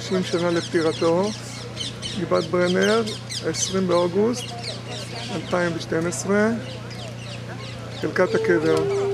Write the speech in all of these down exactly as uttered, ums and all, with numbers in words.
חמישים שנה לפטירתו, גבעת ברנר, עשרים באוגוסט אלפיים ושתים עשרה, חלקת הקבר.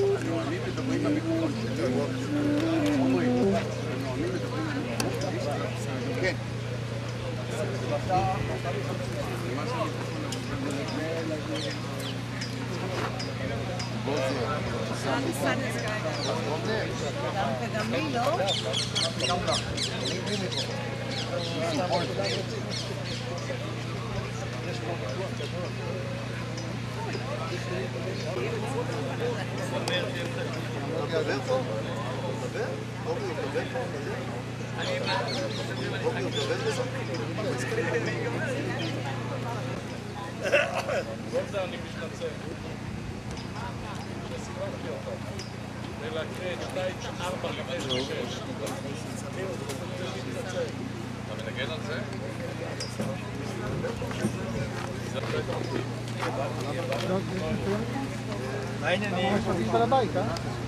מה העניינים? יש בעל הבית, אה?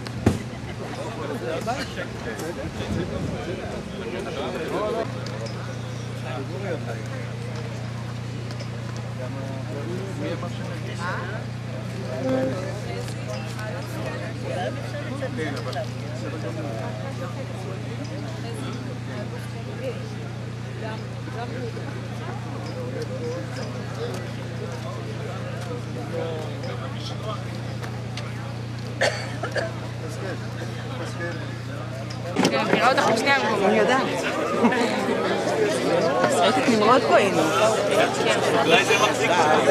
אני מכירה אותך בשני המקומות. אני יודעת. ראית את נמרוד פה, הנה. אולי זה מחזיק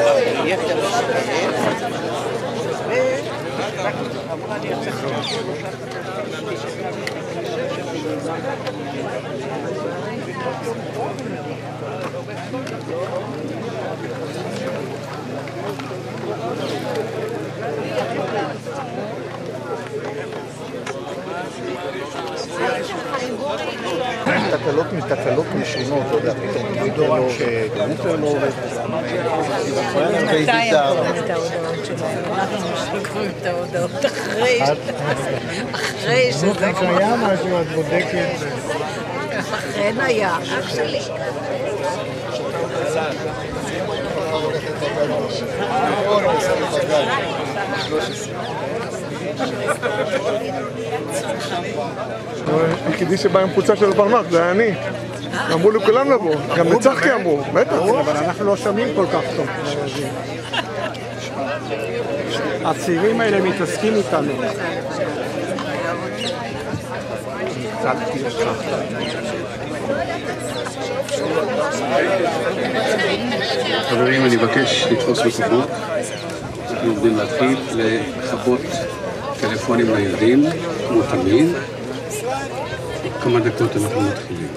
תקלות מתקלות משונות, אתה יודע, פתאום גדול לא שגרוטר לא עובד. מתי הם קוראים את ההודעות שלהם? אנחנו משתיקרים את ההודעות אחרי אחרי שזה כבר... היה משהו, את בודקת. אכן היה. אח שלי. היחידי שבא עם חולצה של הפלמ"ח, זה היה אני. אמרו לכולם לבוא, גם לצחקי אמרו, בטח. אבל אנחנו לא שומעים כל כך טוב. הצעירים האלה מתעסקים איתנו. חברים, אני מבקש לתפוס מקומות. אנחנו עובדים להתחיל לכבות טלפונים לילדים, כמו תמיד. כמה דקות אנחנו מתחילים.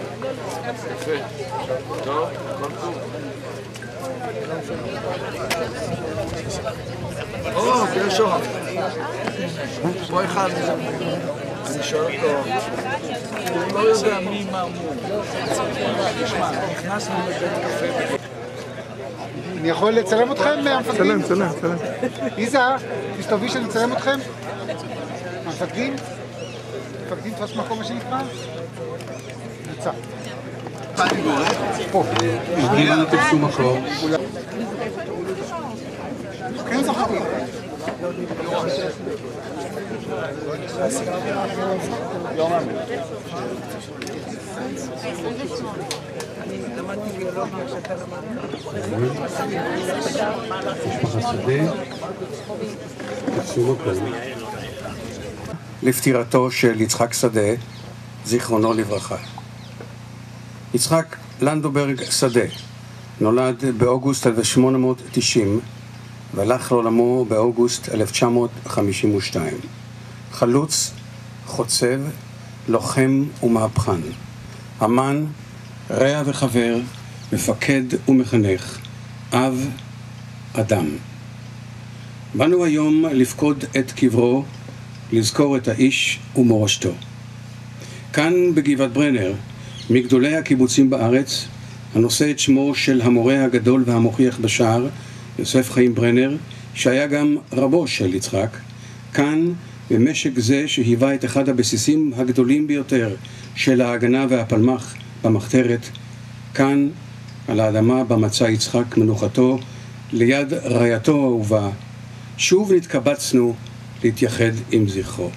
או, תראה שום. בוא אחד. אני שואל אותו. הוא לא יודע מי מה אמור. תשמע, נכנסנו לבית קפה. אני יכול לצלם אתכם, המפקדים? צלם, צלם, צלם. איזה, תשתווי שאני אצלם אתכם? המפקדים? המפקדים תפס מקום מה שנקרא? יצא. פה. מגיע תפסו מקום. כן זוכרים. משפחת שדה, תפסו מקום. לפטירתו של יצחק שדה, זיכרונו לברכה. יצחק לנדוברג שדה נולד באוגוסט אלף שמונה מאות תשעים והלך לעולמו באוגוסט אלף תשע מאות חמישים ושתיים. חלוץ, חוצב, לוחם ומהפכן. אמן, רע וחבר, מפקד ומחנך, אב, אדם. באנו היום לפקוד את קברו, לזכור את האיש ומורשתו. כאן בגבעת ברנר, מגדולי הקיבוצים בארץ, הנושא את שמו של המורה הגדול והמוכיח בשער, יוסף חיים ברנר, שהיה גם רבו של יצחק, כאן במשק זה שהיווה את אחד הבסיסים הגדולים ביותר של ההגנה והפלמ"ח במחתרת, כאן על האדמה בה מצא יצחק מנוחתו, ליד רעייתו האהובה, שוב נתקבצנו להתייחד עם זכרו.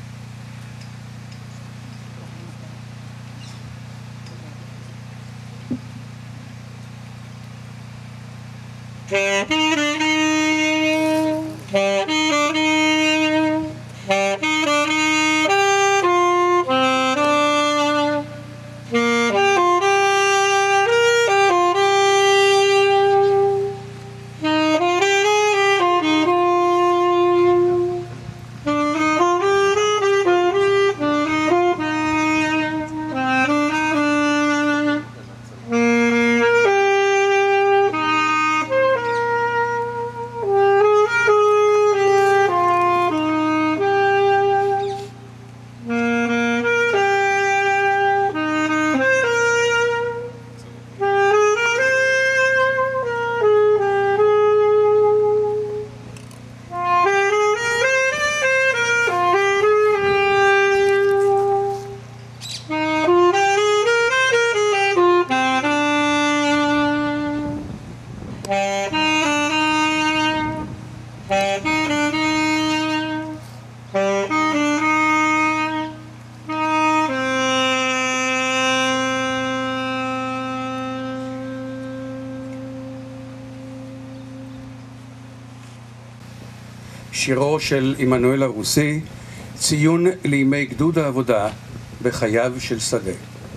שירו של עמנואל הרוסי, ציון לימי גדוד העבודה בחייו של שדה.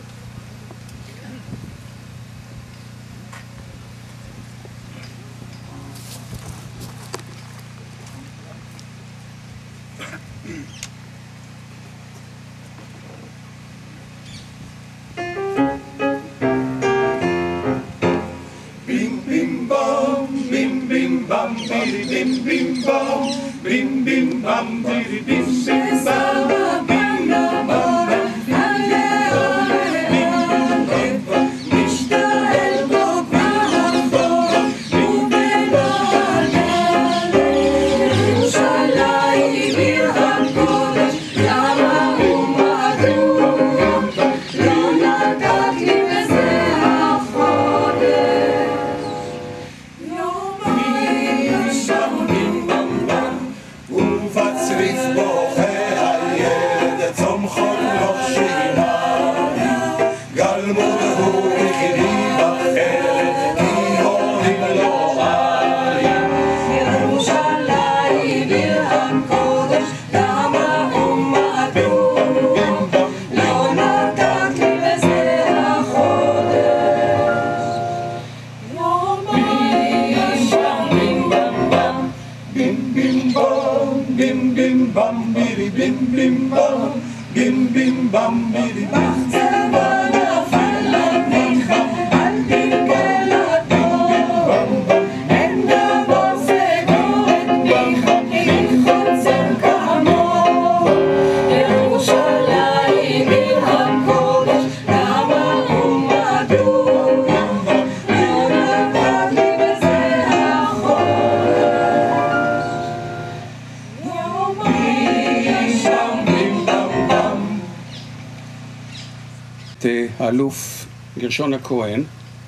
האלוף גרשון הכהן,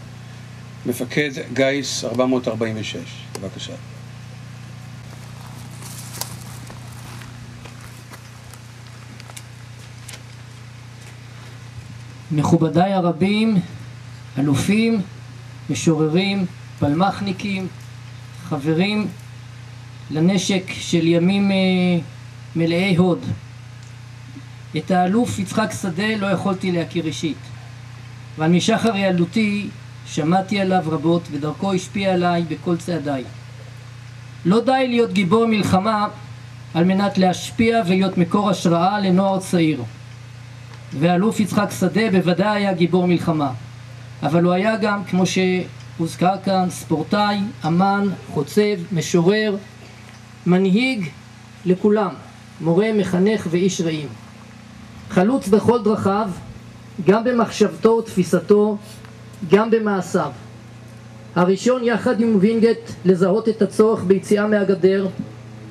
מפקד גיס ארבע מאות ארבעים ושש. בבקשה. מכובדיי הרבים, אלופים, משוררים, פלמחניקים, חברים לנשק של ימים מלאי הוד. את האלוף יצחק שדה לא יכולתי להכיר אישית, אבל משחר ילדותי שמעתי עליו רבות ודרכו השפיע עליי בכל צעדיי. לא די להיות גיבור מלחמה על מנת להשפיע ולהיות מקור השראה לנוער צעיר. והאלוף יצחק שדה בוודאי היה גיבור מלחמה, אבל הוא היה גם, כמו שהוזכר כאן, ספורטאי, אמן, חוצב, משורר, מנהיג לכולם, מורה, מחנך ואיש רעים. חלוץ בכל דרכיו, גם במחשבתו ותפיסתו, גם במעשיו. הראשון יחד עם וינגייט לזהות את הצורך ביציאה מהגדר.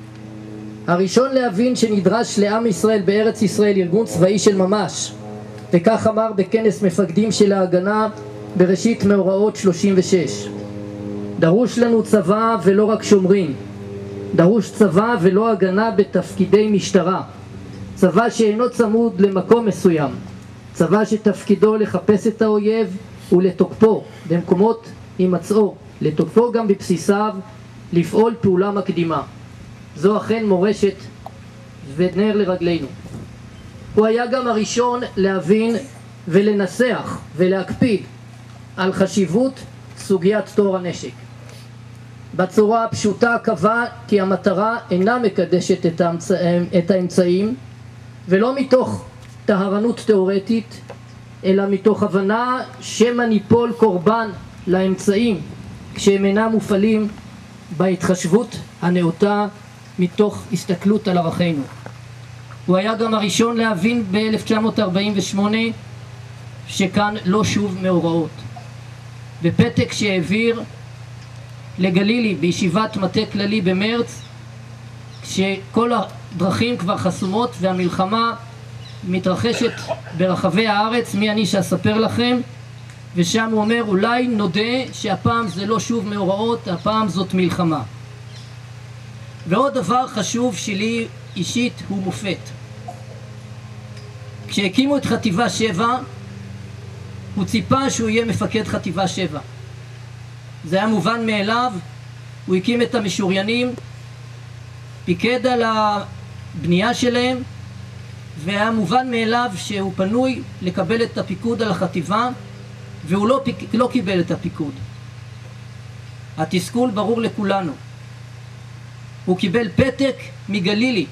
הראשון להבין שנדרש לעם ישראל בארץ ישראל ארגון צבאי של ממש, וכך אמר בכנס מפקדים של ההגנה בראשית מאורעות שלושים ושש: דרוש לנו צבא ולא רק שומרים, דרוש צבא ולא הגנה בתפקידי משטרה, צבא שאינו צמוד למקום מסוים, צבא שתפקידו לחפש את האויב ולתוקפו במקומות הימצאו, לתוקפו גם בבסיסיו, לפעול פעולה מקדימה. זו אכן מורשת ונר לרגלינו. הוא היה גם הראשון להבין ולנסח ולהקפיד על חשיבות סוגיית טוהר הנשק. בצורה הפשוטה קבע כי המטרה אינה מקדשת את, האמצע, את האמצעים, ולא מתוך טהרנות תיאורטית, אלא מתוך הבנה שמא ניפול קורבן לאמצעים כשהם אינם מופעלים בהתחשבות הנאותה מתוך הסתכלות על ערכינו. הוא היה גם הראשון להבין ב-אלף תשע מאות ארבעים ושמונה שכאן לא שוב מאורעות. בפתק שהעביר לגלילי בישיבת מטה כללי במרץ, כשכל הדרכים כבר חסומות והמלחמה מתרחשת ברחבי הארץ, מי אני שאספר לכם, ושם הוא אומר אולי נודה שהפעם זה לא שוב מאורעות, הפעם זאת מלחמה. ועוד דבר חשוב שלי אישית הוא מופת. כשהקימו את חטיבה שבע הוא ציפה שהוא יהיה מפקד חטיבה שבע, זה היה מובן מאליו. הוא הקים את המשוריינים, פיקד על הבנייה שלהם, והיה מובן מאליו שהוא פנוי לקבל את הפיקוד על החטיבה, והוא לא, פיק, לא קיבל את הפיקוד. התסכול ברור לכולנו. הוא קיבל פתק מגלילי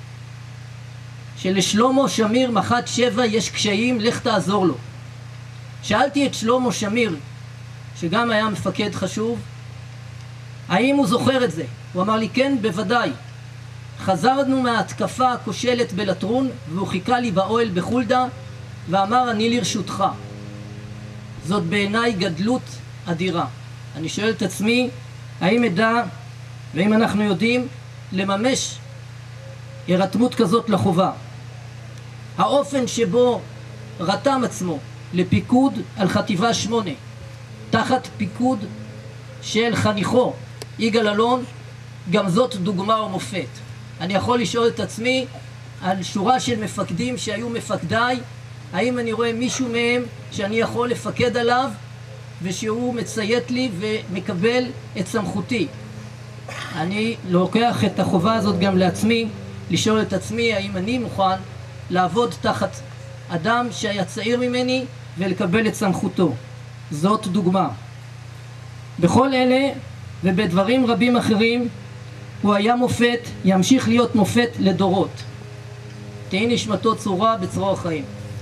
שלשלמה שמיר מח"ט שבע יש קשיים, לך תעזור לו. שאלתי את שלמה שמיר, שגם היה מפקד חשוב, האם הוא זוכר את זה? הוא אמר לי כן, בוודאי. חזרנו מההתקפה הכושלת בלטרון והוא חיכה לי באוהל בחולדה ואמר אני לרשותך. זאת בעיניי גדלות אדירה. אני שואל את עצמי האם ידע והאם אנחנו יודעים לממש הרתמות כזאת לחובה. האופן שבו רתם עצמו לפיקוד על חטיבה שמונה תחת פיקוד של חניכו יגאל אלון, גם זאת דוגמה ומופת. אני יכול לשאול את עצמי על שורה של מפקדים שהיו מפקדיי, האם אני רואה מישהו מהם שאני יכול לפקד עליו ושהוא מציית לי ומקבל את סמכותי. אני לוקח את החובה הזאת גם לעצמי, לשאול את עצמי האם אני מוכן לעבוד תחת אדם שהיה צעיר ממני ולקבל את סמכותו. זאת דוגמה. בכל אלה ובדברים רבים אחרים הוא היה מופת, ימשיך להיות מופת לדורות. תהי נשמתו צורה בצרור החיים.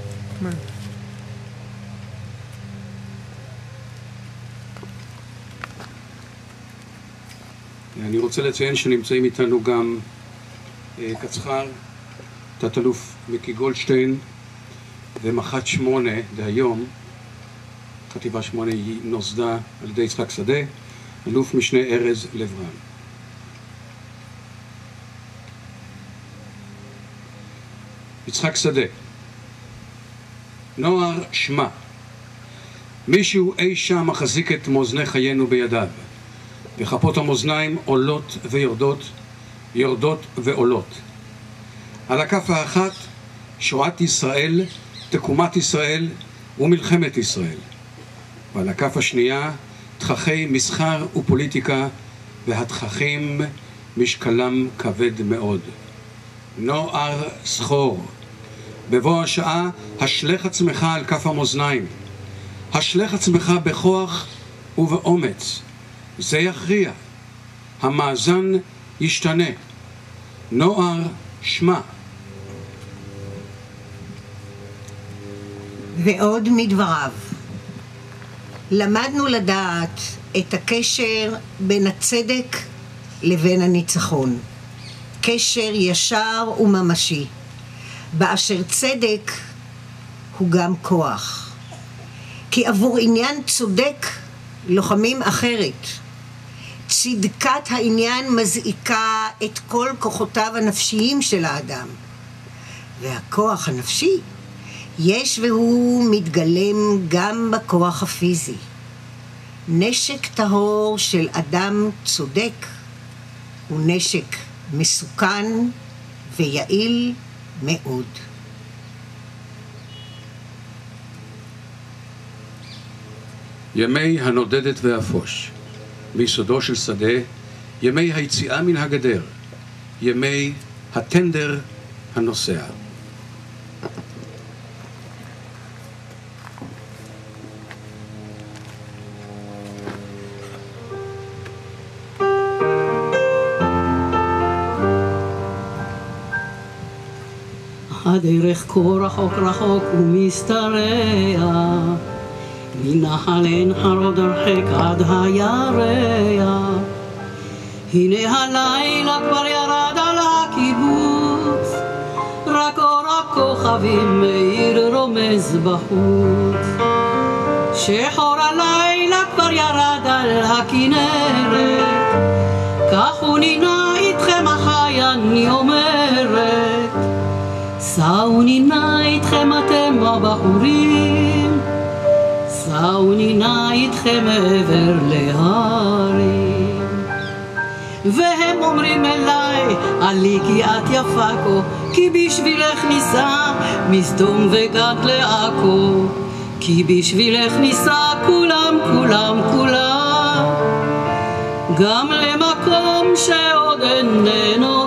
אני רוצה לציין שנמצאים איתנו גם קצח"ר, תת-אלוף מיקי גולדשטיין, ומח"ט שמונה דהיום, חטיבה שמונה היא נוסדה על ידי יצחק שדה, אלוף משנה ארז לברן. יצחק שדה, נוער שמה, מישהו אי שם מחזיק את מאזני חיינו בידיו, וכפות המאזניים עולות ויורדות, יורדות ועולות. על הכף האחת שואת ישראל, תקומת ישראל ומלחמת ישראל, ועל הכף השנייה תככי מסחר ופוליטיקה, והתככים משקלם כבד מאוד. נוער סחור, בבוא השעה השלך עצמך על כף המאזניים, השלך עצמך בכוח ובאומץ, זה יכריע, המאזן ישתנה. נוער שמה. ועוד מדבריו, למדנו לדעת את הקשר בין הצדק לבין הניצחון, קשר ישר וממשי, באשר צדק הוא גם כוח, כי עבור עניין צודק לוחמים אחרת. צדקת העניין מזעיקה את כל כוחותיו הנפשיים של האדם, והכוח הנפשי יש והוא מתגלם גם בכוח הפיזי. נשק טהור של אדם צודק הוא נשק מסוכן ויעיל מאוד. ימי הנודדת והפוש, מיסודו של שדה, ימי היציאה מן הגדר, ימי הטנדר הנוסע. הדרך כה רחוק רחוק ומסתרע, מנחל עין חרוד הרחק עד הירח. הנה הלילה כבר ירד על הקיבוץ, רק אור הכוכבים מאיר רומז בחוץ. שחור הלילה כבר ירד על הכנרת, כך הוא נינה איתכם אחי אני אומרת. סעו נינה איתכם אתם הבחורים, סעו נינה איתכם מעבר להרים. והם אומרים אליי, עלי כי את יפה כה, כי בשבילך ניסע מסדום וגת לעכו. כי בשבילך ניסע כולם כולם כולם, גם למקום שעוד איננו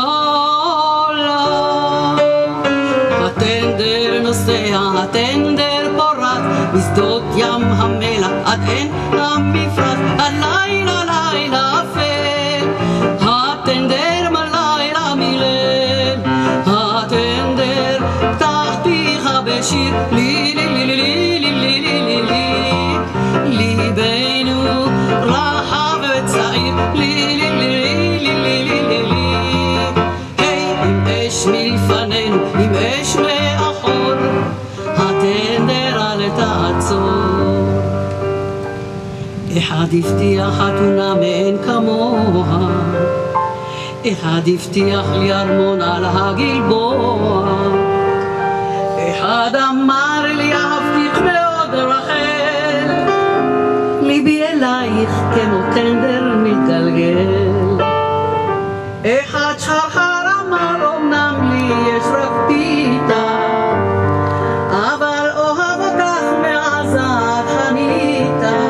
בעולם. הטנדר נוסע, הטנדר פורט, משדות ים המלח עד אין המפרץ. הלילה לילה אפל, הטנדר מלילה מילל. הטנדר פתח פיך בשיר, לי לי לי לי לי לי לי לי לי. ליבנו רחב וצעיר, לי לי לי לי לי לי לי לי. היי, עם אש מלפנינו, עם אש מאחור, הטנדר אל תעצור. אחד הבטיח חתונה מאין כמוה, אחד הבטיח לי ארמון על הגלבוע. אחד אמר לי אהבתיך מאוד רחל, ליבי אלייך כמו טנדר מתגלגל. אחד שחר אמר אמנם לי יש רק פיתה, אבל אוהב אותך מאז את חניתה.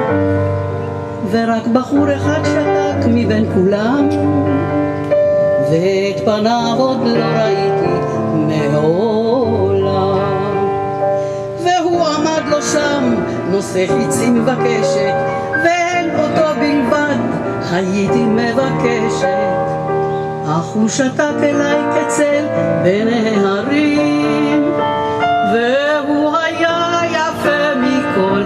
ורק בחור אחד שתק מבין כולם, ואת פניו עוד לא ראיתי מעולם. והוא עמד לו שם נושא חיצי מבקשת, ואין אותו בלבד הייתי מבקשת. אך הוא שתק אליי כצל בין ההרים, והוא היה יפה מכל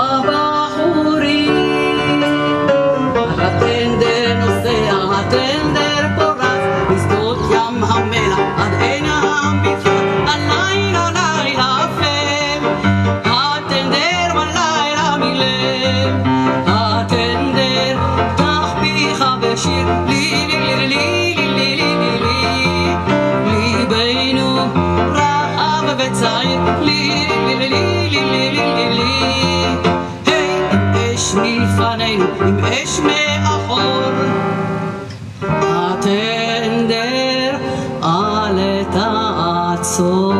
הבחורים. הטנדר נוסע, הטנדר פורץ, משדות ים המלח עד אין המפרץ. הלילה לילה אפל, הטנדר בלילה מילל. הטנדר פתח פיך בשיר, לי לי לי לי לי לי לי לי. ליבנו רחב וצעיר, לי לי לי לי לי לי לי לי. היי, עם אש מלפנינו, עם אש מאחור, הטנדר אל תעצור.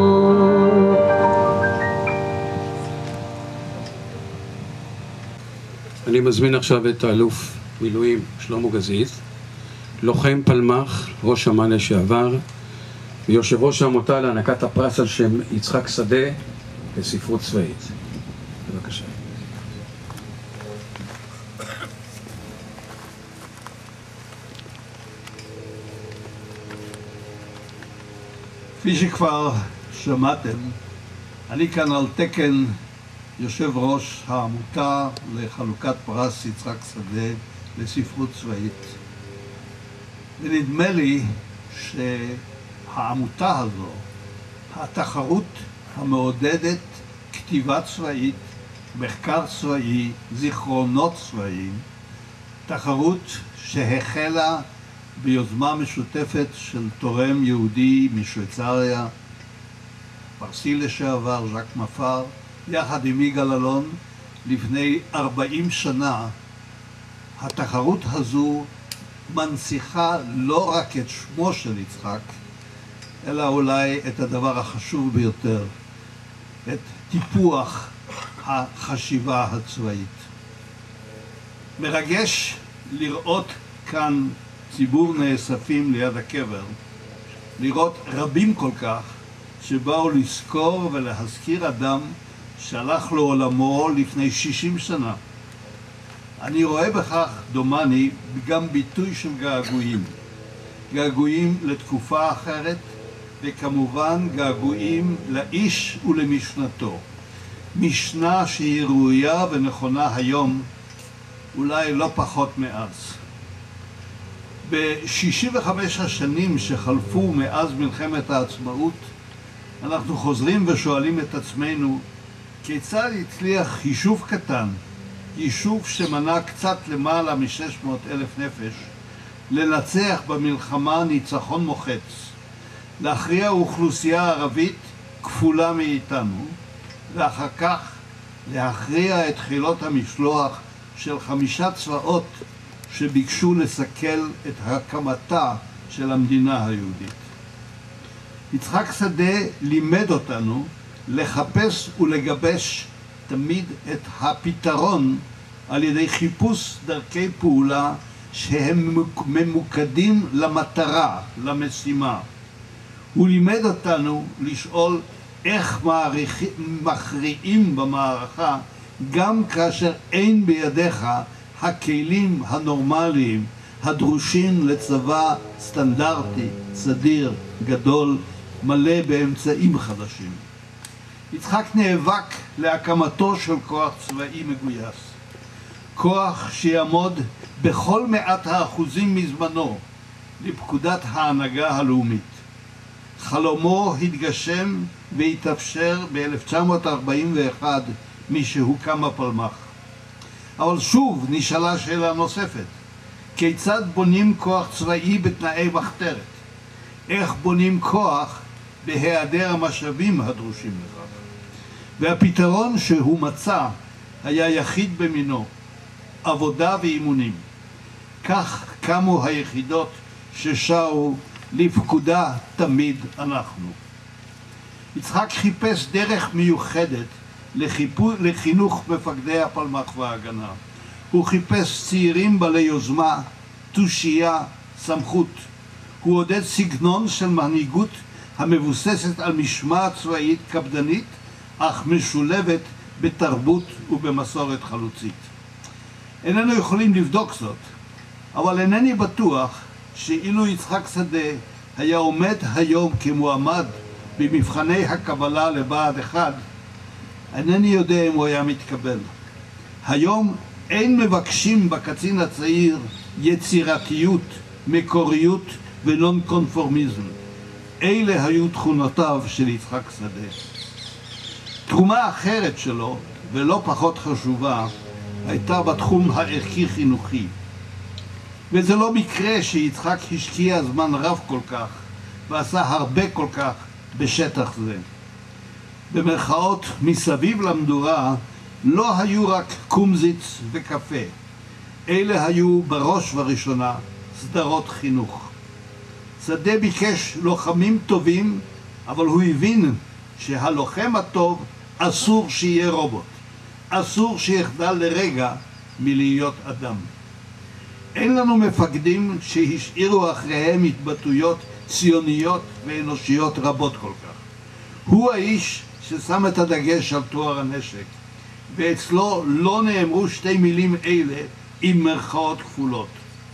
אני מזמין עכשיו את האלוף מילואים שלמה גזית, לוחם פלמ"ח, ראש אמ"ן לשעבר, ויושב ראש העמותה להענקת הפרס על שם יצחק שדה לספרות צבאית. בבקשה. כפי שכבר שמעתם, אני כאן על תקן יושב ראש העמותה לחלוקת פרס יצחק שדה לספרות צבאית. ונדמה לי שהעמותה הזו, התחרות המעודדת כתיבה צבאית, מחקר צבאי, זיכרונות צבאיים, תחרות שהחלה ביוזמה משותפת של תורם יהודי משוויצריה, הפרסי לשעבר, ז'ק מפר, יחד עם יגאל אלון, לפני ארבעים שנה. התחרות הזו מנציחה לא רק את שמו של יצחק, אלא אולי את הדבר החשוב ביותר, את טיפוח החשיבה הצבאית. מרגש לראות כאן ציבור נאספים ליד הקבר, לראות רבים כל כך שבאו לזכור ולהזכיר אדם שהלך לעולמו לפני שישים שנה. אני רואה בכך, דומני, גם ביטוי של געגועים. געגועים לתקופה אחרת, וכמובן געגועים לאיש ולמשנתו. משנה שהיא ראויה ונכונה היום, אולי לא פחות מאז. ב-שישים וחמש השנים שחלפו מאז מלחמת העצמאות, אנחנו חוזרים ושואלים את עצמנו, כיצד הצליח יישוב קטן, יישוב שמנה קצת למעלה מ-שש מאות אלף נפש, לנצח במלחמה ניצחון מוחץ, להכריע אוכלוסייה ערבית כפולה מאיתנו, ואחר כך להכריע את חילות המשלוח של חמישה צבאות שביקשו לסכל את הקמתה של המדינה היהודית. יצחק שדה לימד אותנו לחפש ולגבש תמיד את הפתרון על ידי חיפוש דרכי פעולה שהם ממוקדים למטרה, למשימה. הוא לימד אותנו לשאול איך מכריעים במערכה גם כאשר אין בידיך הכלים הנורמליים הדרושים לצבא סטנדרטי, סדיר, גדול, מלא באמצעים חדשים. יצחק נאבק להקמתו של כוח צבאי מגויס, כוח שיעמוד בכל מעט האחוזים מזמנו לפקודת ההנהגה הלאומית. חלומו התגשם והתאפשר ב-אלף תשע מאות ארבעים ואחת משהוקם הפלמ"ח. אבל שוב נשאלה שאלה נוספת, כיצד בונים כוח צבאי בתנאי מחתרת? איך בונים כוח בהיעדר המשאבים הדרושים לכך? והפתרון שהוא מצא היה יחיד במינו, עבודה ואימונים. כך קמו היחידות ששרו לפקודה תמיד אנחנו. יצחק חיפש דרך מיוחדת לחיפו, לחינוך מפקדי הפלמ"ח וההגנה. הוא חיפש צעירים בעלי יוזמה, תושייה, סמכות. הוא עודד סגנון של מנהיגות המבוססת על משמעת צבאית קפדנית, אך משולבת בתרבות ובמסורת חלוצית. איננו יכולים לבדוק זאת, אבל אינני בטוח שאילו יצחק שדה היה עומד היום כמועמד במבחני הקבלה לבה"ד אחד, אינני יודע אם הוא היה מתקבל. היום אין מבקשים בקצין הצעיר יצירתיות, מקוריות ונון קונפורמיזם. אלה היו תכונותיו של יצחק שדה. תרומה אחרת שלו, ולא פחות חשובה, הייתה בתחום הערכי-חינוכי. וזה לא מקרה שיצחק השקיע זמן רב כל כך, ועשה הרבה כל כך בשטח זה. במרכאות מסביב למדורה לא היו רק קומזיץ וקפה. אלה היו בראש ובראשונה סדרות חינוך. שדה ביקש לוחמים טובים, אבל הוא הבין שהלוחם הטוב אסור שיהיה רובוט. אסור שיחדל לרגע מלהיות אדם. אין לנו מפקדים שהשאירו אחריהם התבטאויות ציוניות ואנושיות רבות כל כך. הוא האיש ששם את הדגש על טוהר הנשק, ואצלו לא נאמרו שתי מילים אלה עם מרכאות כפולות.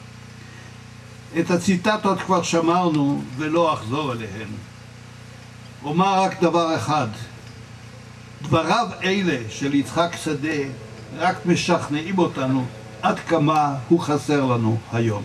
את הציטטות כבר שמרנו ולא אחזור אליהן. אומר רק דבר אחד, דבריו אלה של יצחק שדה רק משכנעים אותנו עד כמה הוא חסר לנו היום.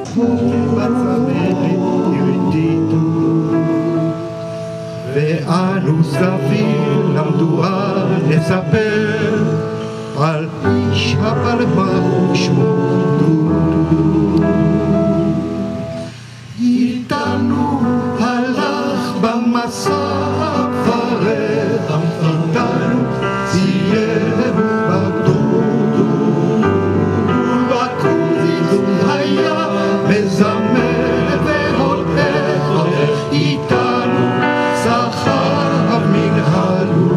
ואנו סביב למדורה נספר על איש הפלמ"ח ושמו דודו. איתנו הלך במסע הכפרם, איתנו צייר בגדודו, ובקוזיז היה מזמר והולך, איתנו סחב מנהלו.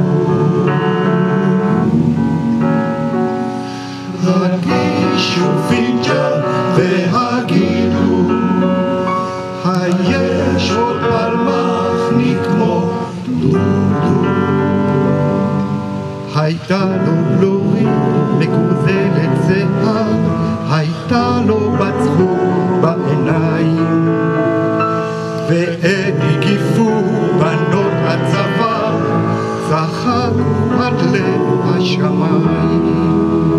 הגישו פינג'ר והגידו, היש עוד פלמחניק כמו דודו. הייתה לו בלורית מקוזלת שיער, הייתה לו בת זכור בעיניים, והם הגיפו בנות הצבא, צחקו עד לב השמיים.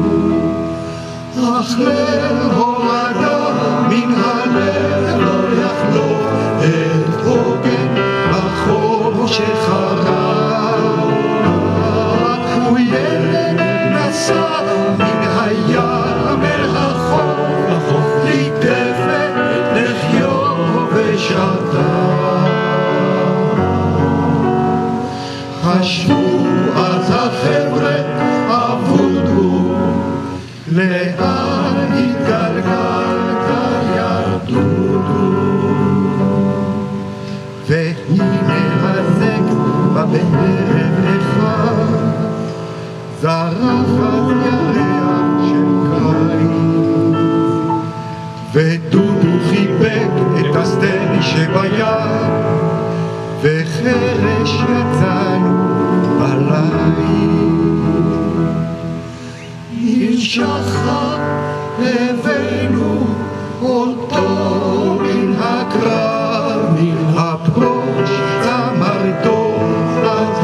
אך ליל הורדה מן הלב לא יחלוף את עוגן החושך הרע. הוא ילד נסע מן הים אל החוף, ליטף את לחיו ושתה. חשבו אז החבר'ה אבודו, לאן התגלגלת יא דודו. והנה הזק בערב אחד, זרח אז ירח של קיץ, ודודו חיבק את הסטני שביד, וחרש יצאנו בליל. עם שחר הבאנו אותו מן הקרב, מן הפרוש צמרתו אז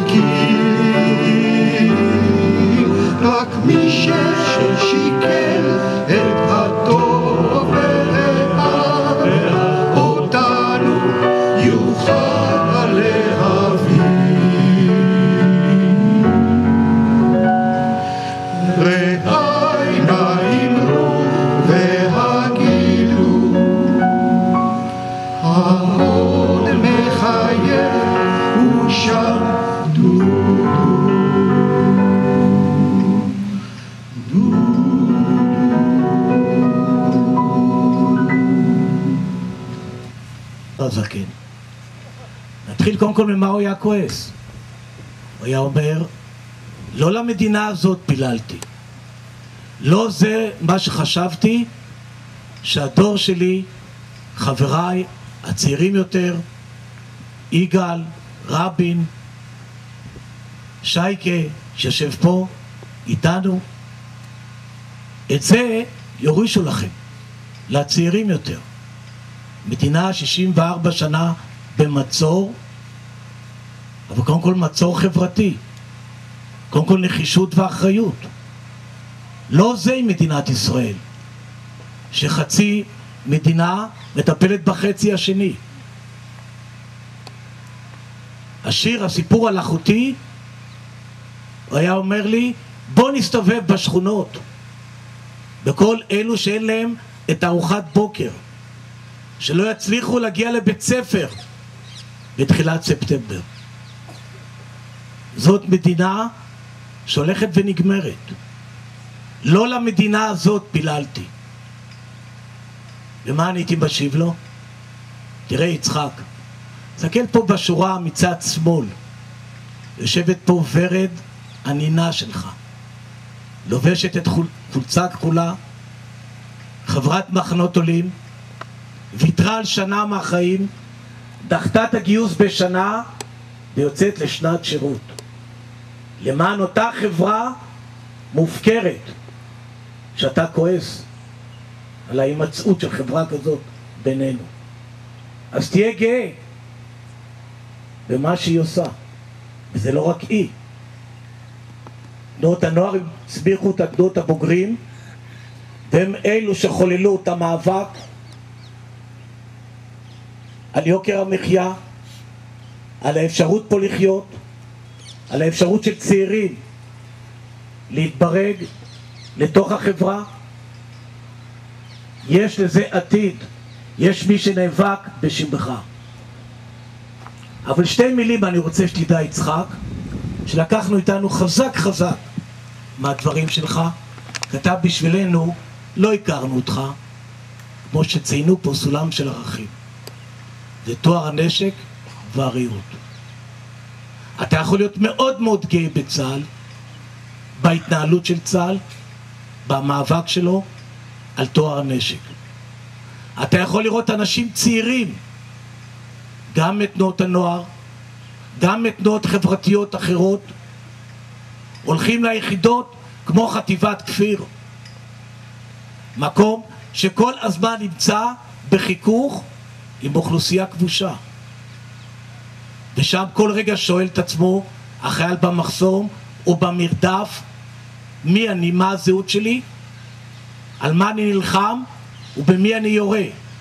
הרכיב. רק מי ששיקל את הטוב ורע אותנו יוכל להביא. רעי נא אמרו והגידו, העוד מחייך ושם דודו. הזקן. נתחיל קודם כל ממה הוא היה כועס. הוא היה אומר, לא למדינה הזאת פיללתי. לא זה מה שחשבתי שהדור שלי, חבריי הצעירים יותר, יגאל, רבין, שייקה שיושב פה איתנו, את זה יורישו לכם, לצעירים יותר. מדינה שישים וארבע שנה במצור, אבל קודם כל מצור חברתי, קודם כל נחישות ואחריות. לא זה עם מדינת ישראל, שחצי מדינה מטפלת בחצי השני. השיר, הסיפור הלחותי, הוא היה אומר לי, בוא נסתובב בשכונות, בכל אלו שאין להם את ארוחת בוקר, שלא יצליחו להגיע לבית ספר בתחילת ספטמבר. זאת מדינה שהולכת ונגמרת. לא למדינה הזאת פיללתי. ומה אני הייתי משיב לו? תראה יצחק, תסתכל פה בשורה מצד שמאל, יושבת פה ורד הנינה שלך, לובשת את חולצה כחולה, חברת מחנות עולים, ויתרה על שנה מהחיים, דחתה את הגיוס בשנה ויוצאת לשנת שירות למען אותה חברה מופקרת. שאתה כועס על ההימצאות של חברה כזאת בינינו, אז תהיה גאה במה שהיא עושה, וזה לא רק היא. תנועות הנוער הסביכו את תנועות הבוגרים, והם אלו שחוללו את המאבק על יוקר המחיה, על האפשרות פה לחיות, על האפשרות של צעירים להתברג לתוך החברה. יש לזה עתיד, יש מי שנאבק בשמך. אבל שתי מילים אני רוצה שתדע, יצחק, שלקחנו איתנו חזק חזק מהדברים שלך. כתב בשבילנו, לא הכרנו אותך, כמו שציינו פה סולם של ערכים. זה תואר הנשק והריהוט. אתה יכול להיות מאוד מאוד גאה בצה"ל, בהתנהלות של צה"ל, במאבק שלו על תואר הנשק. אתה יכול לראות אנשים צעירים, גם מתנועות הנוער, גם מתנועות חברתיות אחרות, הולכים ליחידות כמו חטיבת כפיר, מקום שכל הזמן נמצא בחיכוך עם אוכלוסייה כבושה, ושם כל רגע שואל את עצמו החייל במחסום או במרדף, מי אני, מה הזהות שלי, על מה אני נלחם ובמי אני יורה.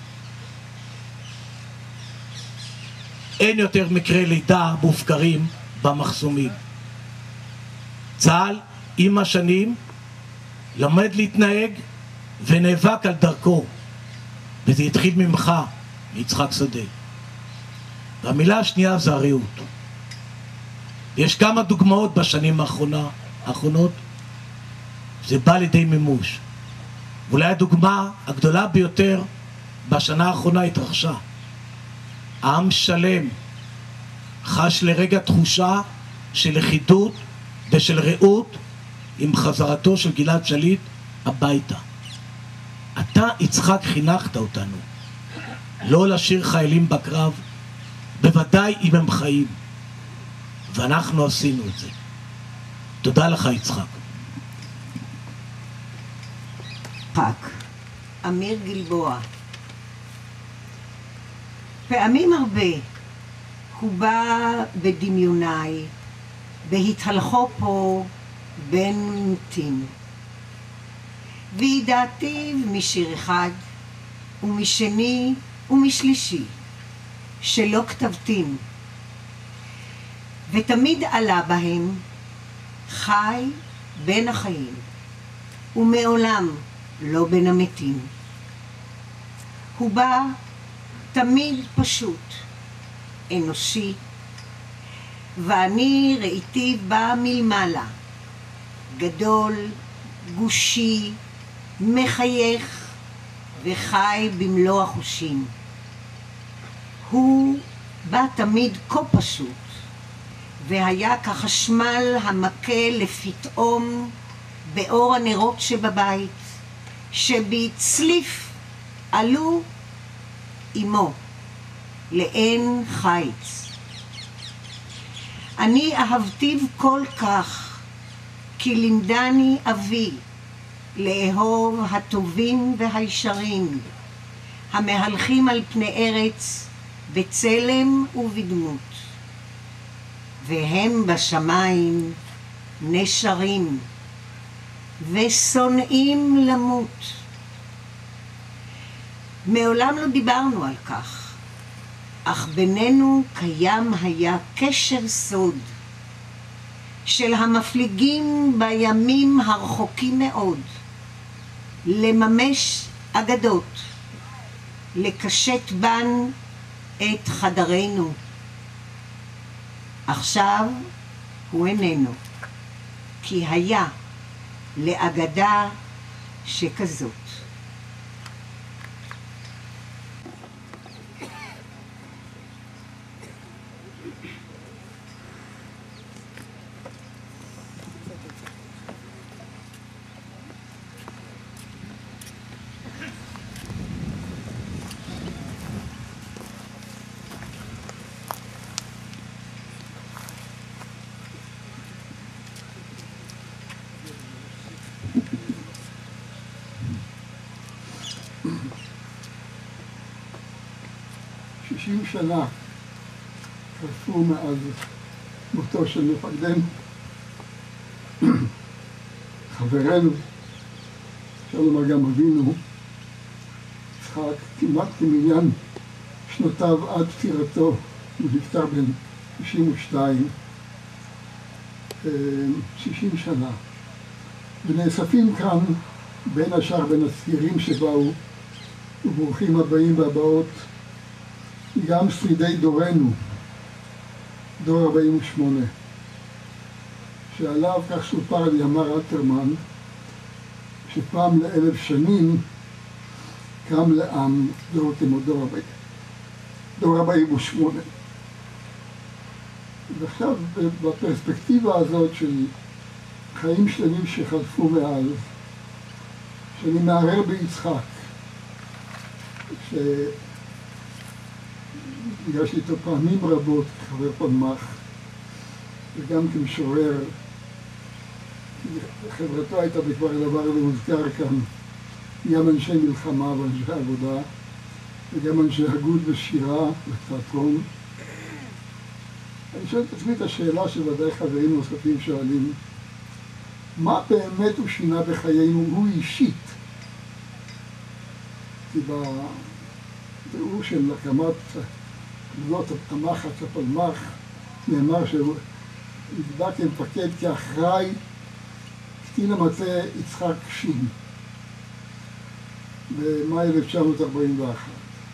אין יותר מקרי לידה מופקרים במחסומים. צה"ל עם השנים למד להתנהג ונאבק על דרכו, וזה התחיל ממך, מיצחק שדה. והמילה השנייה זה הריהוט. יש כמה דוגמאות בשנים האחרונה, האחרונות, זה בא לידי מימוש. ואולי הדוגמה הגדולה ביותר בשנה האחרונה התרחשה. עם שלם חש לרגע תחושה של לכידות ושל רעות עם חזרתו של גלעד שליט הביתה. אתה, יצחק, חינכת אותנו לא לשיר חיילים בקרב, בוודאי אם הם חיים, ואנחנו עשינו את זה. תודה לך, יצחק. יצחק, אמיר גלבוע. פעמים הרבה הוא בא בדמיוני, בהתהלכו פה בין מתים, וידעתיו משיר אחד ומשני ומשלישי שלא כתבתים, ותמיד עלה בהם חי בין החיים ומעולם לא בין המתים. הוא בא תמיד פשוט, אנושי, ואני ראיתיו בא מלמעלה, גדול, גושי, מחייך וחי במלוא החושים. הוא בא תמיד כה פשוט, והיה כחשמל המכה לפתאום באור הנרות שבבית, שבצליף עלו עמו לאין חיץ. אני אהבתיו כל כך, כי לימדני אבי לאהוב הטובים והישרים, המהלכים על פני ארץ בצלם ובדמות, והם בשמיים נשרים ושונאים למות. מעולם לא דיברנו על כך, אך בינינו קיים היה קשר סוד של המפליגים בימים הרחוקים מאוד, לממש אגדות, לקשט בן את חדרנו. עכשיו הוא איננו, כי היה לאגדה שכזאת. שישים שנה חלפו מאז מותו של מפקדנו, חברנו, אפשר לומר גם אבינו, יצחק, כמעט כמניין שנותיו עד פטירתו, הוא נפטר בן תשעים ושתיים, שישים שנה. ונאספים כאן, בין השאר בין הצעירים שבאו, וברוכים הבאים והבאות, גם שרידי דורנו, דור ארבעים ושמונה, שעליו כך סופר לי אמר אלתרמן, שפעם לאלף שנים קם לעם דור כמו דור ארבעים, דור ארבעים ושמונה. ועכשיו בפרספקטיבה הזאת של חיים שלמים שחלפו מאז, שאני מערער ביצחק, שנפגשתי איתו פעמים רבות כחבר פלמ"ח וגם כמשורר, חברתו הייתה בכבר דבר והוזכר כאן, גם אנשי מלחמה ואנשי עבודה וגם אנשי הגות ושירה ותיאטרון. אני שואל את עצמי את השאלה שוודאי חברים נוספים שואלים, מה באמת הוא שינה בחיינו, הוא אישית? כי בתיאור של הקמת פלוגות המחץ הפלמ"ח נאמר שהוא נקבע כמפקד כאחראי קצין המטה יצחק שין במאי אלף תשע מאות ארבעים ואחת.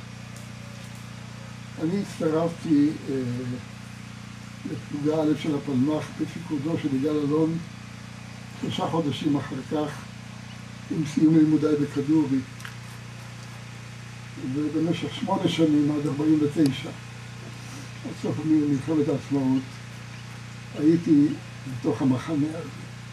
אני הצטרפתי אה, לפלוגה א' של הפלמ"ח בפיקודו של יגאל אלון שלושה חודשים אחר כך עם סיום לימודיי בכדורי, ובמשך שמונה שנים עד ארבעים ותשע עד סוף מלחמת העצמאות הייתי בתוך המחנה הזה.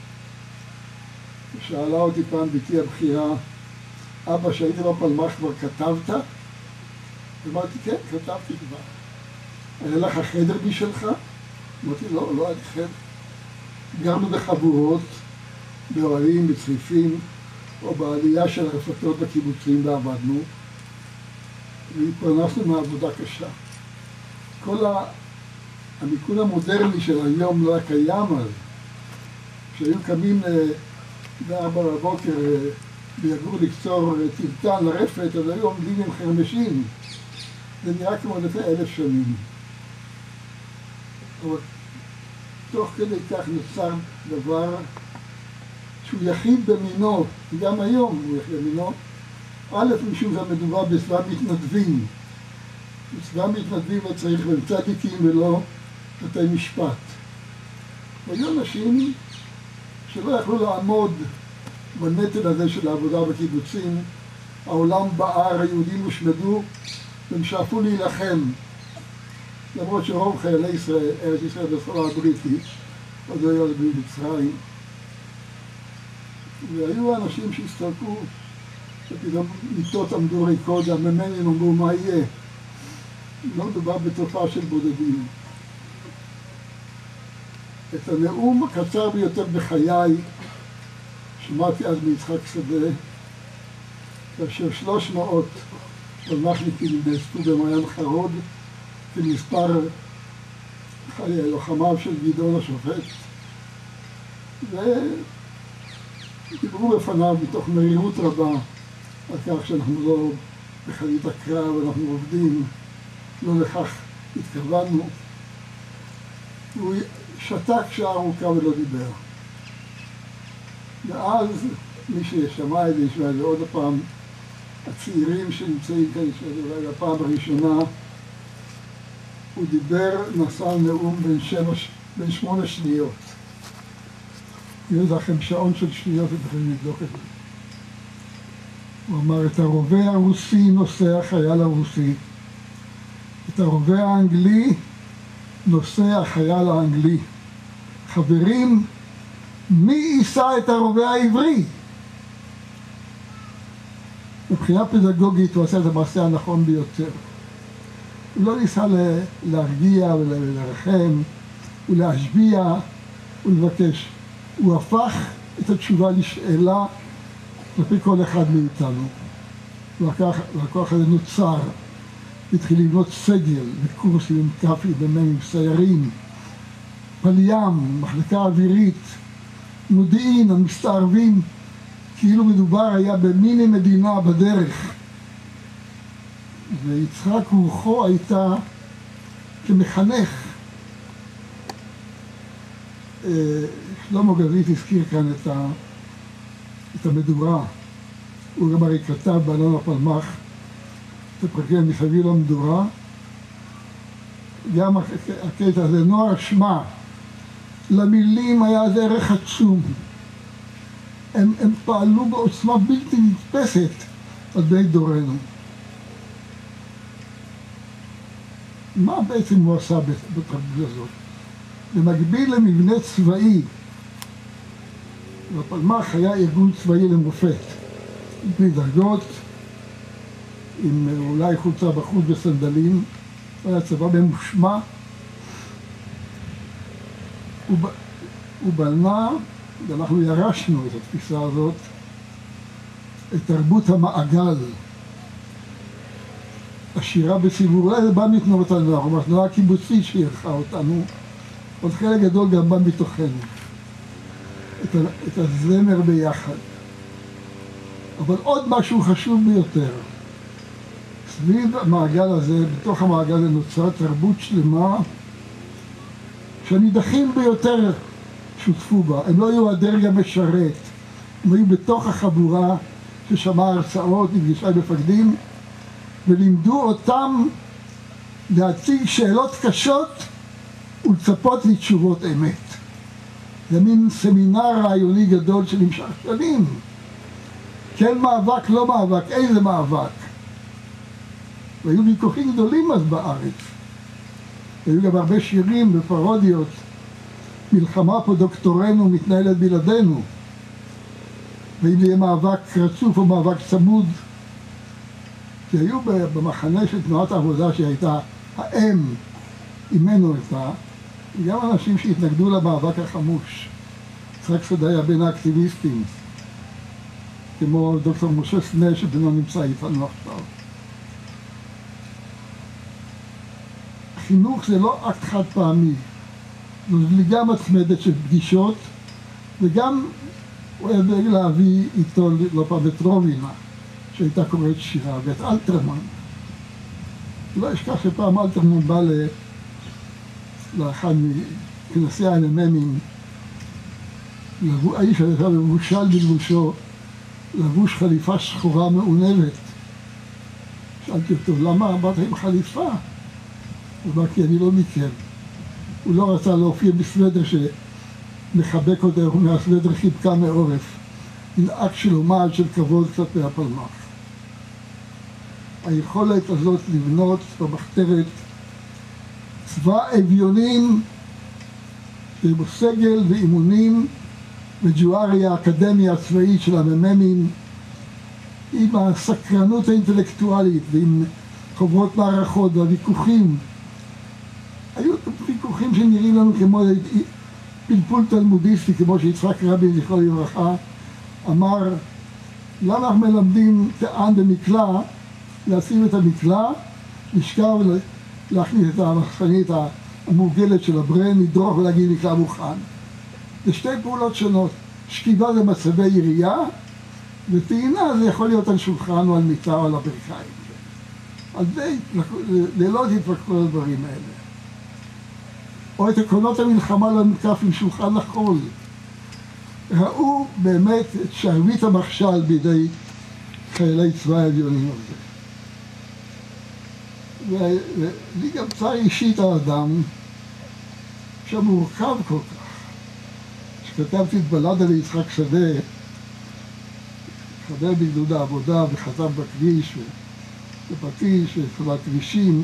ושאלה אותי פעם ביתי הבכירה, אבא, שהייתי בפלמ"ח כבר כתבת? אמרתי, כן, כתבתי כבר. היה לך חדר בשבילך? אמרתי, לא, לא היה לי חדר. גרנו בחבורות, באוהלים, בצריפים, או בעלייה של הרפתות בקיבוצים ועבדנו, והתפרנסנו מעבודה קשה. כל המיקוד המודרני של היום לא היה קיים אז. כשהיו קמים בארבע בבוקר ויגרו לקצור טלטן לרפת, אז היו עומדים עם חרמשים. זה נראה כמו לפני אלף שנים. אבל תוך כדי כך נוצר דבר שהוא יחיד במינו, גם היום הוא יחיד במינו. א', משום שמדובר בצבא מתנדבים. בצבא מתנדבים לא צריך בין צדיקים ולא בתי משפט. והיו אנשים שלא יכלו לעמוד בנטל הזה של העבודה בקיבוצים. העולם בער, היהודים הושמדו, והם שאפו להילחם. למרות שרוב חיילי ישראל, ארץ ישראל בסחורה הבריטית, עוד היו אז במצרים. והיו אנשים שהסתלקו, שפתאום מיטות עמדו ריקות, המ"מים אמרו מה יהיה. לא מדובר בתופעה של בודדים. את הנאום הקצר ביותר בחיי שמעתי אז מיצחק שדה, כאשר שלוש מאות פלמ"חניקים נאספו במעיין חרוד כמספר לוחמיו של גדעון השופט, ודיברו בפניו מתוך מהירות רבה על כך שאנחנו לא בחזית הקרב, אנחנו עובדים, לא לכך התכוונו. הוא שתק שעה ארוכה ולא דיבר. ואז מי ששמע את זה, ישמע את זה עוד הפעם, הצעירים שנמצאים כאן, שאולי הפעם הראשונה, הוא דיבר, נשא נאום בין, שבע, בין שמונה שניות. יש לכם שעון של שניות, אתם יכולים לבדוק את זה. הוא אמר, את הרובה הרוסי נושא החייל הרוסי, את הרובה האנגלי נושא החייל האנגלי. חברים, מי יישא את הרובה העברי? מבחינה פדגוגית הוא עשה את המעשה הנכון ביותר. הוא לא ניסה להרגיע ולרחם ולהשביע ולבקש. הוא הפך את התשובה לשאלה כלפי כל אחד מאיתנו. והכוח הזה נוצר, התחיל לבנות סגל וקורסים, קפי, במאים, סיירים, פלים, מחלקה אווירית, מודיעין, המסתערבים, כאילו מדובר היה במיני מדינה בדרך. ויצחק רוחו הייתה כמחנך. שלמה גרנית הזכיר כאן את, ה, את המדורה. הוא גם הרי כתב באלון הפלמ"ח את הפרקים מסביב למדורה. גם הקטע הזה, נוער שמע, למילים היה איזה ערך עצום. הם, הם פעלו בעוצמה בלתי נתפסת על בני דורנו. מה בעצם הוא עשה בתרבות הזאת? במקביל למבנה צבאי, והפלמ"ח היה ארגון צבאי למופת, בלי דרגות, עם אולי חולצה בחוץ וסנדלים, היה צבא ממושמע. הוא בנה, ואנחנו ירשנו את התפיסה הזאת, את תרבות המעגל. השירה בציבור, אולי זה בא מתנועת הנוער, או מהתנועה הקיבוצית שערכה אותנו, עוד חלק גדול גם בא מתוכנו. את, ה, את הזמר ביחד. אבל עוד משהו חשוב ביותר. סביב המעגל הזה, בתוך המעגל הזה נוצרה תרבות שלמה שהנידחים ביותר שותפו בה. הם לא היו הדרג המשרת, הם היו בתוך החבורה ששמעה הרצאות, נפגשה עם מפקדים, ולימדו אותם להציג שאלות קשות ולצפות לתשובות אמת. זה מין סמינר רעיוני גדול שנמשך שנים. כן מאבק, לא מאבק, איזה מאבק. והיו ויכוחים גדולים אז בארץ. והיו גם הרבה שירים ופרודיות. מלחמה פה דוקטורנו מתנהלת בלעדינו. ואם יהיה מאבק רצוף או מאבק צמוד. כי היו במחנה של תנועת העבודה שהייתה האם, אימנו אותה, גם אנשים שהתנגדו למאבק החמוש. יצחק שדה היה בין האקטיביסטים, כמו דוקטור משה סנה שבנו נמצא איתנו עכשיו. חינוך זה לא אקט חד פעמי, זו זליגה מתמדת של פגישות, וגם הוא היה דואג להביא איתו לא פעם את רובינה, שהייתה קוראת שירה, ואת אלתרמן. לא אשכח שפעם אלתרמן בא ל... לאחד מכנסי האנממים, האיש הזה היה מבושל בלבושו, לבוש חליפה שחורה מעונבת. שאלתי אותו, למה באת עם חליפה? הוא אמר, כי אני לא מכם. הוא לא רצה להופיע בסוודר שמחבק אותה, הוא מהסוודר חיבקה מעורף. עם אקט של אומה, של כבוד כלפי הפלמ"ח. היכולת הזאת לבנות במחתרת צבא אביונים סגל ואימונים וג'וארי האקדמיה הצבאית של המממים עם הסקרנות האינטלקטואלית ועם חוברות מערכות והוויכוחים. היו ויכוחים שנראים לנו כמו פלפול תלמודיסטי, כמו שיצחק רבין זכרו לברכה אמר, למה אנחנו מלמדים טען במקלע, לשים את המקלע, לשכב להכניס את המחסנית המורגלת של הברן, לדרוך ולהגיד מקלע מוכן. זה שתי פעולות שונות. שכיבה זה מצבי ירייה, וטעינה זה יכול להיות על שולחן או על מיטה או על הברכיים. על זה לילות התווכחו על הדברים האלה. או את עקרונות המלחמה למקף עם שולחן החול. ראו באמת את שרביט המחשל בידי חיילי צבא האביונים הזה. ולי גם צער אישית האדם שמורכב כל כך. כשכתבתי את בלדה ליצחק שדה, חבר בגדוד העבודה וחזר בכביש ופטיש וסולל כבישים,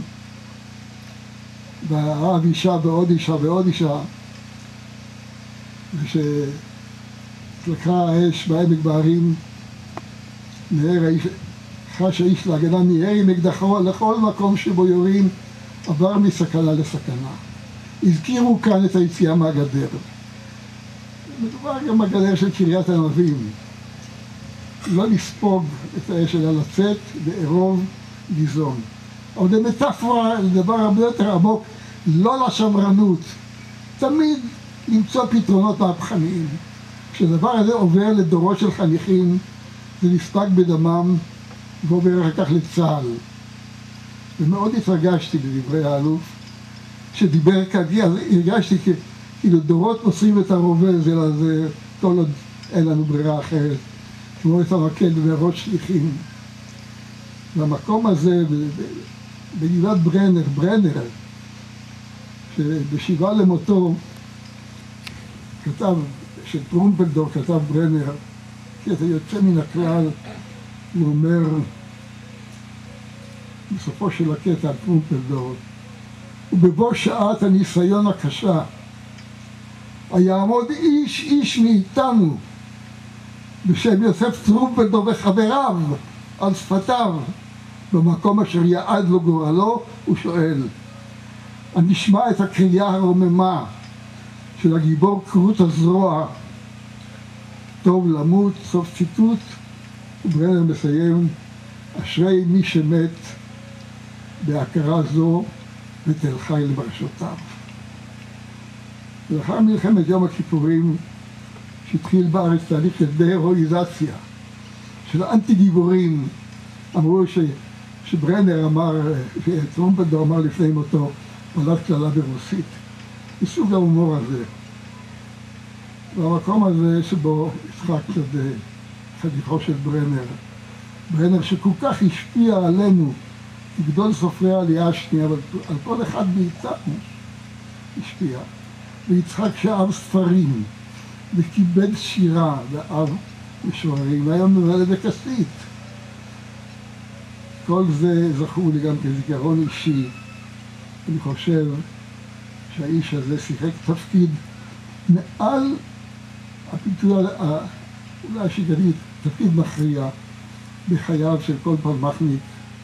והרב אישה ועוד אישה ועוד אישה, ושתלקחה האש בעמק בהרים, נהר האיש, חש האיש להגנה ניער עם אקדחו לכל מקום שבו יורים, עבר מסכנה לסכנה. הזכירו כאן את היציאה מהגדר. מדובר גם בגדר של קריית ענבים. לא לספוג את האש אלא לצאת, בעירוב, ליזום. אבל זה מטאפורה, זה דבר הרבה יותר עמוק, לא לשמרנות. תמיד למצוא פתרונות מהפכניים. כשהדבר הזה עובר לדורות של חניכים, זה נספג בדמם ועובר אחר כך לצה"ל. ומאוד התרגשתי בדברי האלוף שדיבר כאן, אז הרגשתי כאילו דורות מוסרים את הרובה זה לזה, כל עוד אין לנו ברירה אחרת, כמו את המקל בראש שליחים. והמקום הזה, בגבעת ברנר, ברנר, שבשבעה למותו כתב, שטרומפלדור כתב ברנר, כי אתה יוצא מן הכלל, הוא אומר, בסופו של הקטע על טרומפלדור, ובבוא שעת הניסיון הקשה, היעמוד איש איש מאיתנו, בשם יוסף טרומפלדור וחבריו, על שפתיו, במקום אשר יעד לו גורלו, הוא שואל, הנשמע את הקריאה הרוממה של הגיבור קרות הזרוע, טוב למות, סוף ציטוט, וברנר מסיים, אשרי מי שמת בהכרה זו ותל חי לברשותיו. ולאחר מלחמת יום הכיפורים, שהתחיל בארץ תהליך של דה-הרואיזציה, של אנטי גיבורים, אמרו ש... שברנר אמר, טרומפלדור אמר לפני מותו, פלט קללה ברוסית, מסוג ההומור הזה. והמקום הזה שבו יצחק שדה, חניכו של ברנר, ברנר שכל כך השפיע עלינו, גדול סופרי העלייה השנייה, אבל על כל אחד מאיתנו השפיע. ויצחק שאהב ספרים, וכיבד שירה, ואהב משוררים, והיום מבלה בכסית. כל זה זכור לי גם כזיכרון אישי. אני חושב שהאיש הזה שיחק תפקיד מעל הפיתוי, אולי השגרתי, תפקיד מכריע בחייו של כל פלמחניק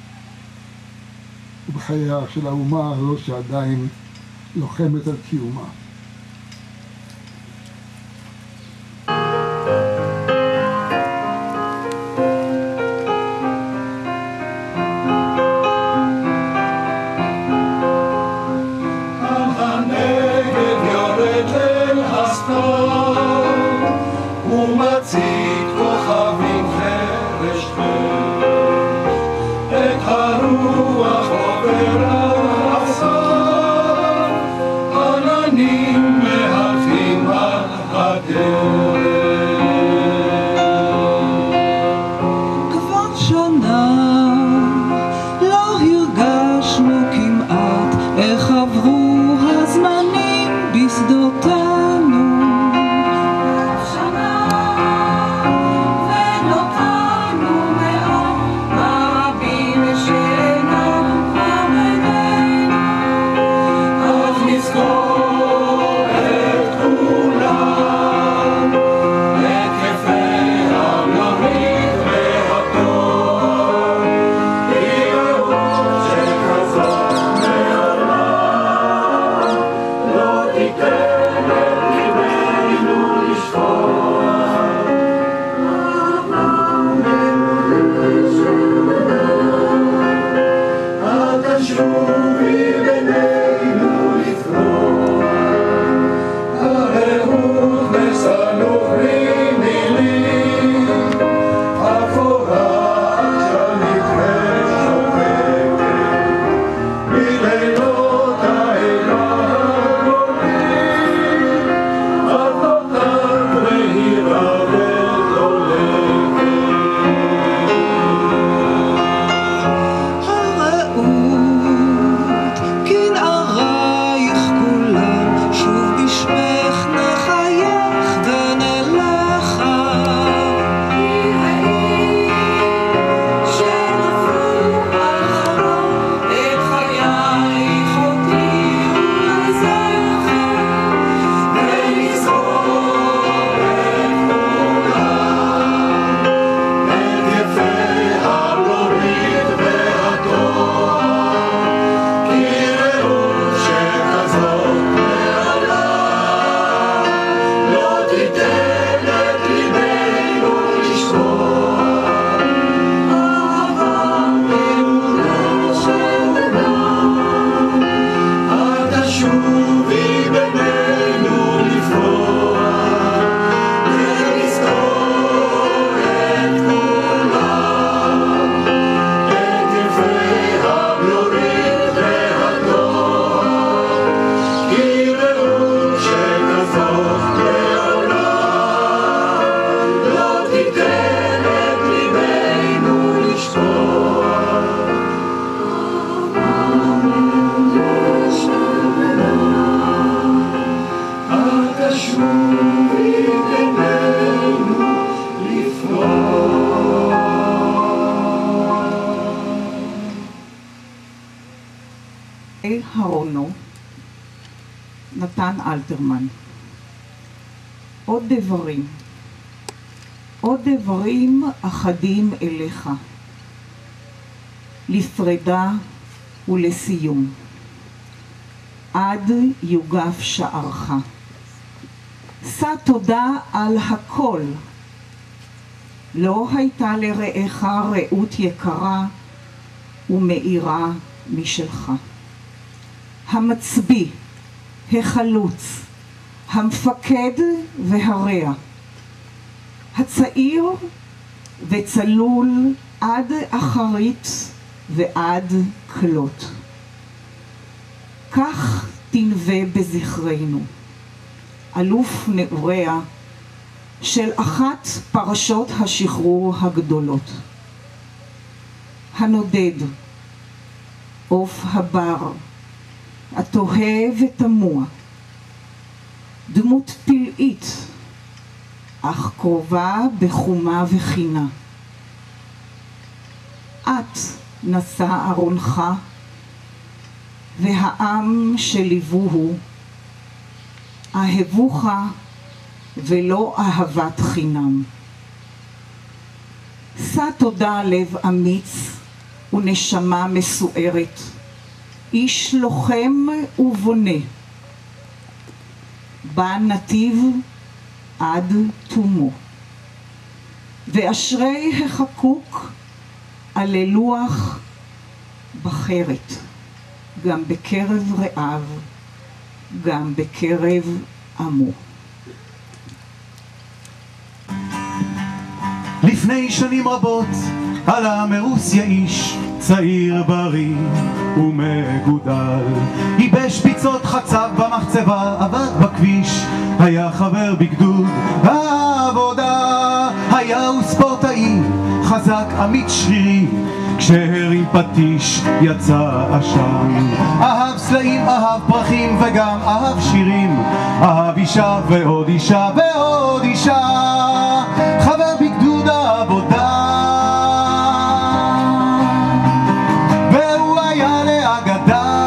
ובחייה של האומה הזו שעדיין לוחמת על קיומה. הרוח עובר על הסף, עננים אהרונו, נתן אלתרמן. עוד דברים, עוד דברים אחדים אליך, לפרידה ולסיום, עד יוגף שערך. שא תודה על הכל, לא הייתה לרעך רעות יקרה ומאירה משלך. המצביא, החלוץ, המפקד והרע, הצעיר וצלול עד אחרית ועד כלות. כך תנווה בזכרנו, אלוף נעוריה של אחת פרשות השחרור הגדולות. הנודד, עוף הבר, התוהה ותמוה, דמות פלאית, אך קרובה בחומה וחינה. את נשא ארונך, והעם שליווהו, אהבוך ולא אהבת חינם. שא תודה לב אמיץ ונשמה מסוערת, איש לוחם ובונה, בא נתיב עד תומו. ואשרי החקוק על לוח בחרת, גם בקרב רעב, גם בקרב עמו. לפני שנים רבות עלה מרוסיה איש צעיר בריא ומגודל, ייבש פיצות חצב במחצבה, עבד בכביש, היה חבר בגדוד העבודה, היה הוא ספורטאי חזק אמיץ שרירי, כשהרים פטיש יצא עשן. אהב סלעים, אהב פרחים וגם אהב שירים, אהב אישה ועוד אישה ועוד אישה, חבר בגדוד העבודה, והוא היה לאגדה.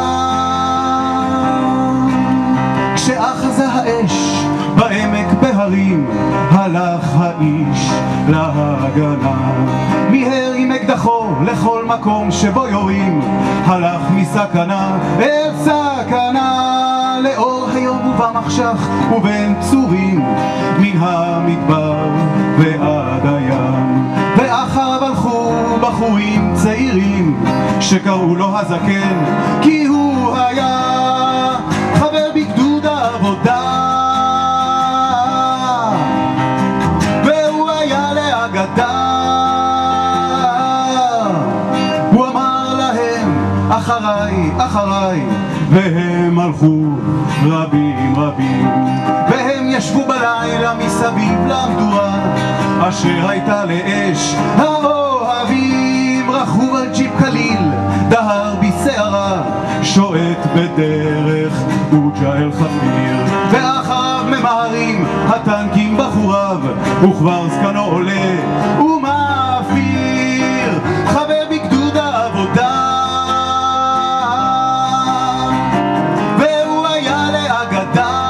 כשאחזה האש בעמק בהרים, הלך האיש להגנה, מיהר עם אקדחו לכל מקום שבו יורים, הלך מסכנה אל סכנה, לאור היום ובמחשך ובין צורים, מן המדבר ועד הים. ואחריו הלכו בחורים צעירים שקראו לו הזקן, כי הוא היה חבר בגדוד העבודה, והוא היה לאגדה. הוא אמר להם אחריי אחריי, והם הלכו רבים רבים, והם ישבו בלילה מסביב למדורה אשר הייתה לאש האוהבים. רכוב על ג'יפ קליל דהר בשערה, שועט בדרך אוג'ה אל חפיר, ואחריו ממהרים הטנקים בחוריו, וכבר זקנו עולה ומאפיר, חבר בגדוד העבודה, והוא היה לאגדה.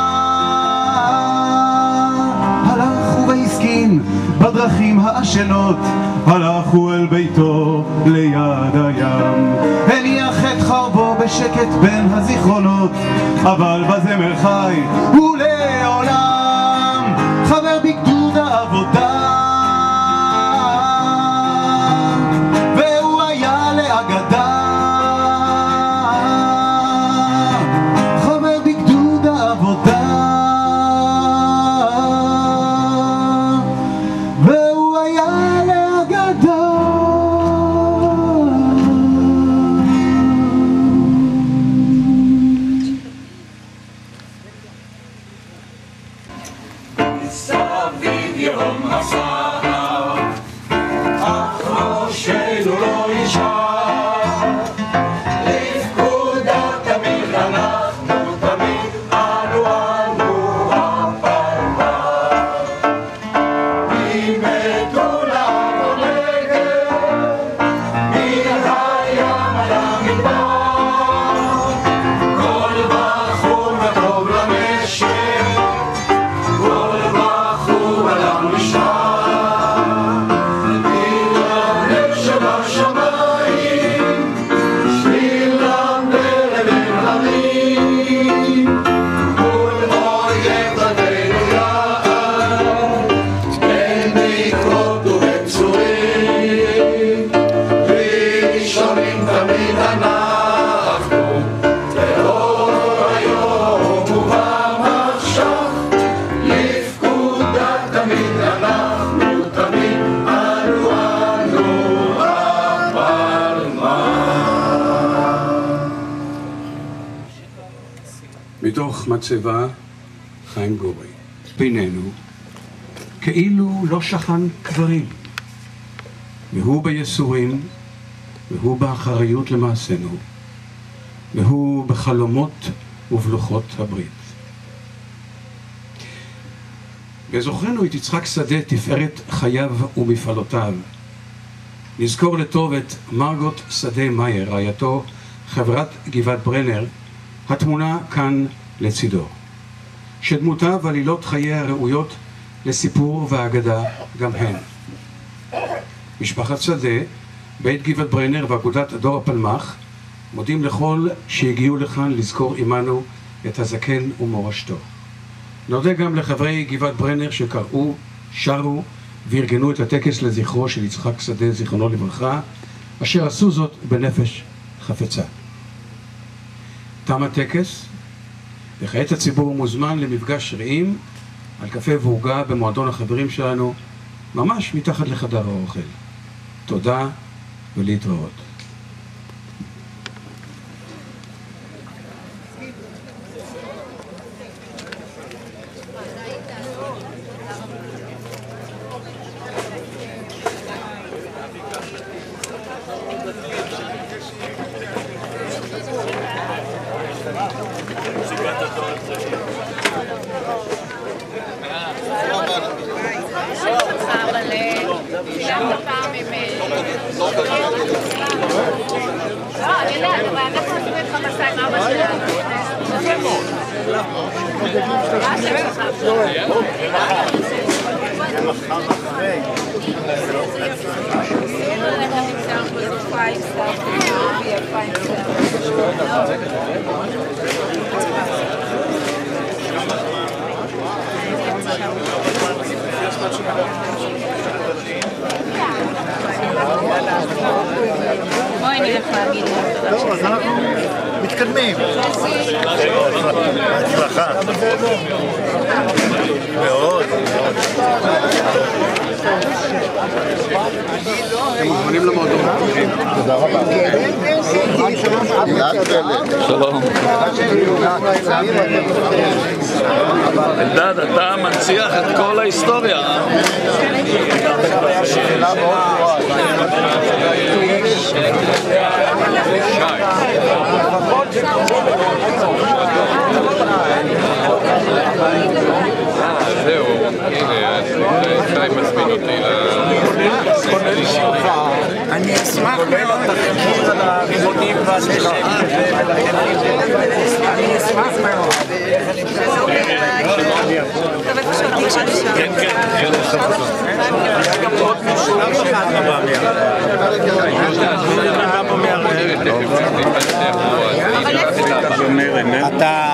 הלך והסכין בדרכים העשנות, הלך הוא אל ביתו ליד הים, הניח את חרבו בשקט בין הזיכרונות, אבל בזמר חי ולעולם, חבר בגדוד העבודה, והוא היה לאגדה. חבר בגדוד העבודה, והוא היה לאגדה. סביב יום הסער, אך ראשנו לא ישאר, לפקודה תמיד אנחנו תמיד, אנו אנו הפלפל. ממטולה לנגב, מן הים אל המדבר, מתוך מצבה חיים גורי. בינינו, כאילו לא שכן קברים, והוא בייסורים, והוא באחריות למעשינו, והוא בחלומות ובלוחות הברית. בזוכרנו את יצחק שדה, תפארת חייו ומפעלותיו. נזכור לטוב את מרגוט שדה מאייר, רעייתו, חברת גבעת ברנר, התמונה כאן לצידו. שדמותיו ועלילות חייה ראויות לסיפור והאגדה גם הן. משפחת שדה, בית גבעת ברנר ואגודת דור הפלמ"ח מודים לכל שהגיעו לכאן לזכור עמנו את הזקן ומורשתו. נודה גם לחברי גבעת ברנר שקראו, שרו וארגנו את הטקס לזכרו של יצחק שדה, זיכרונו לברכה, אשר עשו זאת בנפש חפצה. תם הטקס, וכעת הציבור מוזמן למפגש רעים על קפה ועוגה במועדון החברים שלנו, ממש מתחת לחדר האוכל. תודה ולהתראות. בואי נלך להגיד לה. טוב, אז אנחנו מתקדמים. הצלחה. מאוד. אתם מוכנים למועדון. תודה רבה. שלום. אלדד, אתה מנציח את כל ההיסטוריה. שאלה מאוד ברורה. זהו, הנה, שי מזמין אותי לישיבה. אני אשמח מאוד להכיר על הריבונים והנשק. אני אשמח מאוד. כן, כן. היה גם עוד מישהו אתה